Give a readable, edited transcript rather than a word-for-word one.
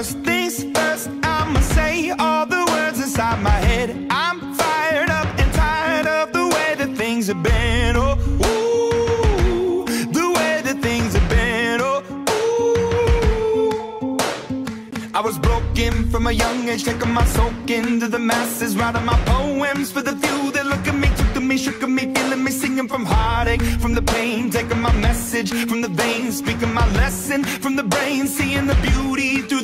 First things first, I'ma say all the words inside my head. I'm fired up and tired of the way that things have been. Oh, ooh, the way that things have been. Oh, ooh. I was broken from a young age, taking my soak into the masses, writing my poems for the few that look at me, took to me, shook at me, feeling me, singing from heartache, from the pain, taking my message from the veins, speaking my lesson from the brain, seeing the beauty through